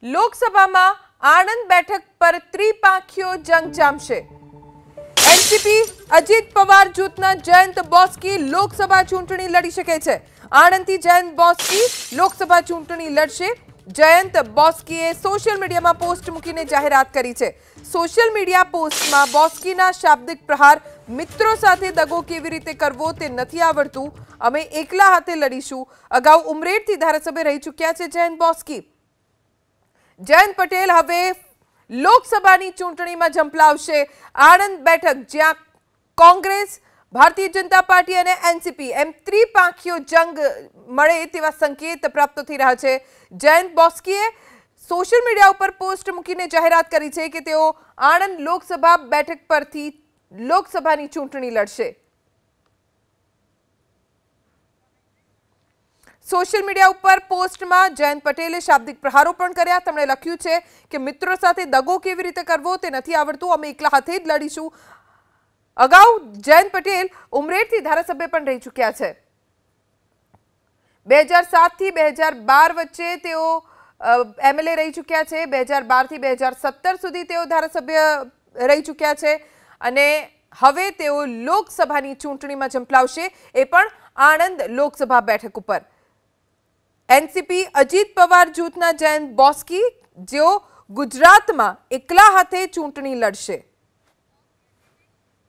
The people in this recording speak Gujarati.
લોકસભામાં આણંદ બેઠક પર ત્રિપાંખીયો જંગ જામશે। એનસીપી અજીત પવાર જૂથના જયંત બોસ્કી લોકસભા ચૂંટણી લડી શકે છે। આણંદથી જયંત બોસ્કી લોકસભા ચૂંટણી લડશે। જયંત બોસ્કીએ સોશિયલ મીડિયામાં પોસ્ટ મૂકીને જાહેરાત કરી છે। સોશિયલ મીડિયા પોસ્ટમાં બોસ્કીના શાબ્દિક પ્રહાર, મિત્રો સાથે દગો કેવી રીતે કરવો તે નથી આવડતું, અમે એકલા હાથે લડીશું। અગાઉ ઉમરેઠથી ધારાસભ્ય રહી ચૂક્યા છે જયંત બોસ્કી। જયંત પટેલ હવે લોકસભાની ચૂંટણીમાં ઝંપલાવશે। આણંદ બેઠક જ્યાં કોંગ્રેસ, ભારતીય જનતા પાર્ટી અને એનસીપી એમ ત્રિપાંખીયો જંગ મળે તેવા સંકેત પ્રાપ્ત થઈ રહ્યા છે। જયંત બોસ્કીએ સોશિયલ મીડિયા ઉપર પોસ્ટ મૂકીને જાહેરાત કરી છે કે તેઓ આણંદ લોકસભા બેઠક પરથી લોકસભાની ચૂંટણી લડશે। સોશિયલ મીડિયા ઉપર પોસ્ટમાં જયંત પટેલે શાબ્દિક પ્રહારો પણ કર્યા। તેમણે લખ્યું છે કે મિત્રો સાથે દગો કેવી રીતે કરવો તે નથી આવડતું, અમે એકલા હાથે જ લડીશું। અગાઉ જયંત પટેલ ઉમરેઠથી ધારાસભ્ય પણ રહી ચૂક્યા છે। 2007 થી 2012 વચ્ચે તેઓ એમએલએ રહી ચૂક્યા છે। 2012 થી 2017 સુધી તેઓ ધારાસભ્ય રહી ચૂક્યા છે અને હવે તેઓ લોકસભાની ચૂંટણીમાં ઝંપલાવશે, એ પણ આણંદ લોકસભા બેઠક ઉપર। એનસીપી અજીત પવાર જૂથના જયંત બોસ્કી જેઓ ગુજરાતમાં એકલા હાથે ચૂંટણી લડશે।